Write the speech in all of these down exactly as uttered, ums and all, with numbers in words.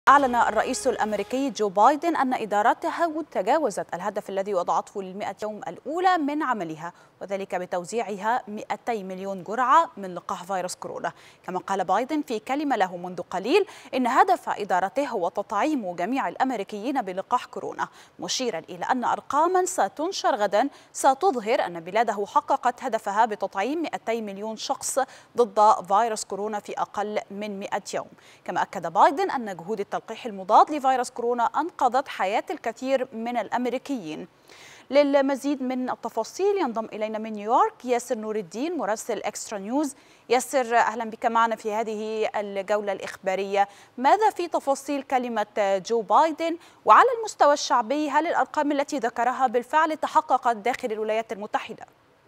أعلن الرئيس الأمريكي جو بايدن أن إدارته تجاوزت الهدف الذي وضعته للمئة يوم الأولى من عملها، وذلك بتوزيعها مئتي مليون جرعة من لقاح فيروس كورونا. كما قال بايدن في كلمة له منذ قليل إن هدف إدارته هو تطعيم جميع الأمريكيين بلقاح كورونا، مشيرا إلى أن أرقاما ستنشر غدا ستظهر أن بلاده حققت هدفها بتطعيم مئتي مليون شخص ضد فيروس كورونا في أقل من مئة يوم. كما أكد بايدن أن جهود التلقيح المضاد لفيروس كورونا أنقذت حياة الكثير من الأمريكيين. للمزيد من التفاصيل ينضم إلينا من نيويورك ياسر نور الدين مراسل إكسترا نيوز. ياسر، أهلا بك معنا في هذه الجولة الإخبارية. ماذا في تفاصيل كلمة جو بايدن؟ وعلى المستوى الشعبي هل الأرقام التي ذكرها بالفعل تحققت داخل الولايات المتحدة؟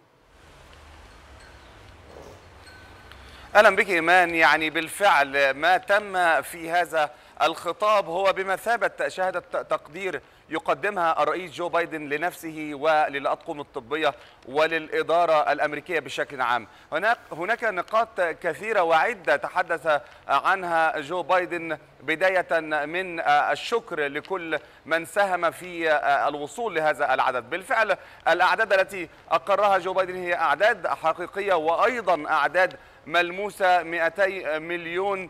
أهلا بك إيمان. يعني بالفعل ما تم في هذا الخطاب هو بمثابة شهادة تقدير يقدمها الرئيس جو بايدن لنفسه وللأطقم الطبية وللإدارة الأمريكية بشكل عام. هناك هناك نقاط كثيرة وعدة تحدث عنها جو بايدن، بداية من الشكر لكل من ساهم في الوصول لهذا العدد. بالفعل الأعداد التي أقرها جو بايدن هي أعداد حقيقية وأيضا أعداد ملموسة، مئتي مليون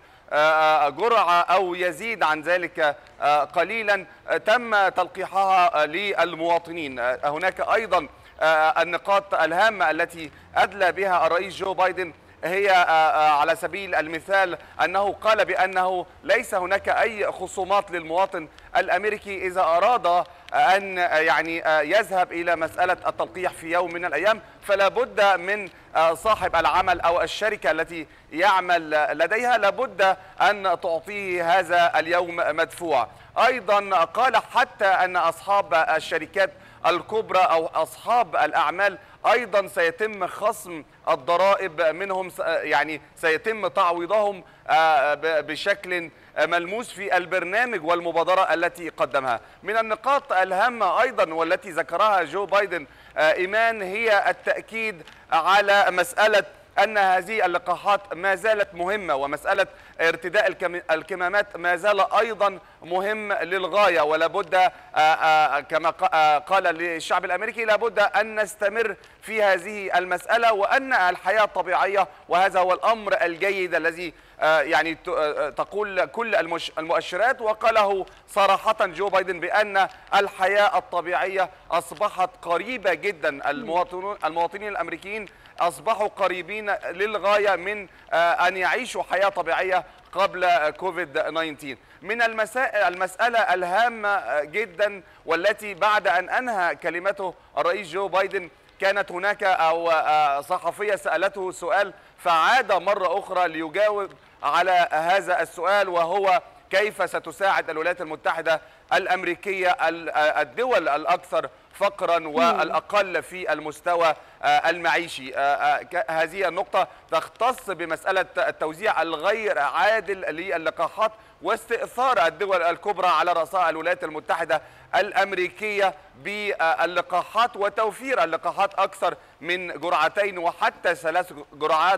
جرعة أو يزيد عن ذلك قليلا تم تلقيحها للمواطنين. هناك أيضا النقاط الهامة التي أدلى بها الرئيس جو بايدن هي على سبيل المثال أنه قال بأنه ليس هناك أي خصومات للمواطن الأمريكي إذا أراد أن يعني يذهب إلى مسألة التلقيح في يوم من الأيام، فلا بد من صاحب العمل أو الشركة التي يعمل لديها لابد أن تعطيه هذا اليوم مدفوع. أيضا قال حتى أن أصحاب الشركات الكبرى أو أصحاب الأعمال أيضا سيتم خصم الضرائب منهم، يعني سيتم تعويضهم بشكل ملموس في البرنامج والمبادرة التي قدمها. من النقاط الهامة أيضا والتي ذكرها جو بايدن إيمان هي التأكيد على مسألة أن هذه اللقاحات ما زالت مهمة، ومسألة ارتداء الكمامات ما زال أيضا مهم للغاية، ولا بد كما قال للشعب الأمريكي لابد أن نستمر في هذه المسألة، وأن الحياة الطبيعية وهذا هو الأمر الجيد الذي يعني تقول كل المؤشرات. وقاله صراحة جو بايدن بأن الحياة الطبيعية أصبحت قريبة جدا، المواطنين الأمريكيين أصبحوا قريبين للغاية من أن يعيشوا حياة طبيعية قبل كوفيد تسعة عشر. من المسألة الهامة جدا والتي بعد أن أنهى كلمته الرئيس جو بايدن كانت هناك أو صحفية سألته سؤال فعاد مرة أخرى ليجاوب على هذا السؤال، وهو كيف ستساعد الولايات المتحدة الأمريكية الدول الأكثر فقرا والأقل في المستوى المعيشي. هذه النقطة تختص بمسألة التوزيع الغير عادل للقاحات واستئثار الدول الكبرى على رأسها الولايات المتحدة الأمريكية باللقاحات وتوفير اللقاحات أكثر من جرعتين وحتى ثلاث جرعات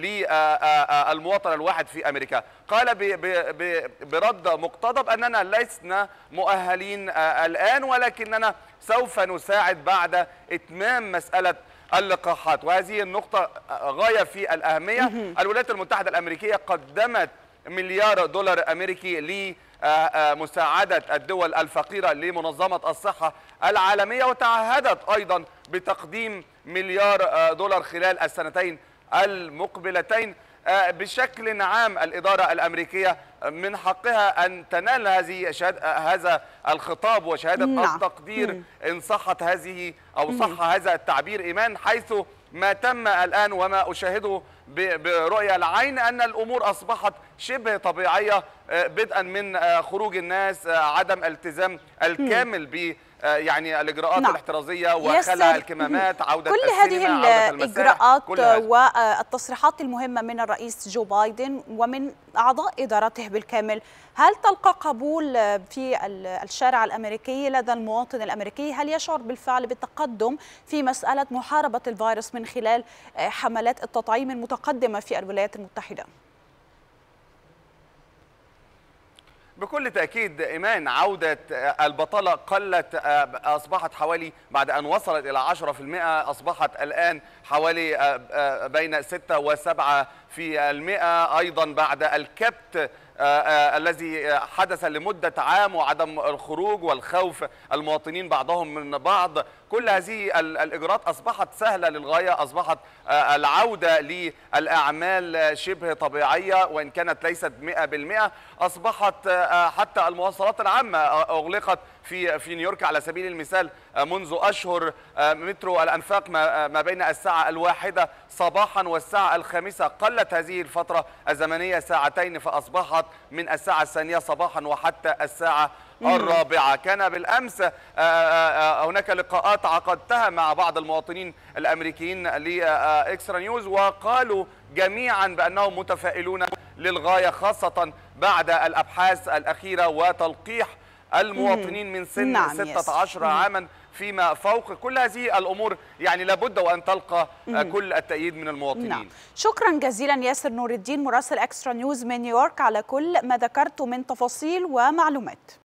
للمواطن الواحد في أمريكا. قال برد مقتضب أننا لسنا مؤهلين الآن، ولكننا سوف نساعد بعد إتمام مسألة اللقاحات، وهذه النقطة غاية في الأهمية. الولايات المتحدة الأمريكية قدمت مليار دولار أمريكي لمساعدة الدول الفقيرة لمنظمة الصحة العالمية، وتعهدت أيضا بتقديم مليار دولار خلال السنتين المقبلتين. بشكل عام الإدارة الأمريكية من حقها أن تنال هذه هذا الخطاب وشهادة نعم. التقدير إن صحت هذه أو صح هذا التعبير إيمان، حيث ما تم الآن وما أشاهده برؤية العين أن الأمور أصبحت شبه طبيعية، بدءا من خروج الناس، عدم الالتزام الكامل ب يعني الإجراءات نعم. الاحترازية وخلع الكمامات، عودة كل هذه الإجراءات والتصريحات المهمة من الرئيس جو بايدن ومن أعضاء إدارته بالكامل، هل تلقى قبول في الشارع الأمريكي لدى المواطن الأمريكي؟ هل يشعر بالفعل بالتقدم في مسألة محاربة الفيروس من خلال حملات التطعيم المتقدمة في الولايات المتحدة؟ بكل تأكيد إيمان، عودة البطالة قلت، أصبحت حوالي بعد أن وصلت إلى عشرة بالمئة أصبحت الآن حوالي بين ستة وسبعة في المئة. أيضا بعد الكبت الذي حدث لمدة عام وعدم الخروج والخوف المواطنين بعضهم من بعض، كل هذه الإجراءات أصبحت سهلة للغاية، أصبحت العودة للأعمال شبه طبيعية وإن كانت ليست مئة بالمئة. أصبحت حتى المواصلات العامة أغلقت في في نيويورك على سبيل المثال منذ أشهر. مترو الأنفاق ما بين الساعة الواحدة صباحا والساعة الخامسة قلت هذه الفترة الزمنية ساعتين، فأصبحت من الساعة الثانية صباحا وحتى الساعة الرابعة. كان بالأمس هناك لقاءات عقدتها مع بعض المواطنين الأمريكيين لإكسترا نيوز، وقالوا جميعا بأنهم متفائلون للغاية، خاصة بعد الأبحاث الأخيرة وتلقيح المواطنين من سن نعم ستة عشر عاما فيما فوق. كل هذه الأمور يعني لابد وأن تلقى كل التأييد من المواطنين. نعم. شكرا جزيلا ياسر نور الدين مراسل إكسترا نيوز من نيويورك على كل ما ذكرته من تفاصيل ومعلومات.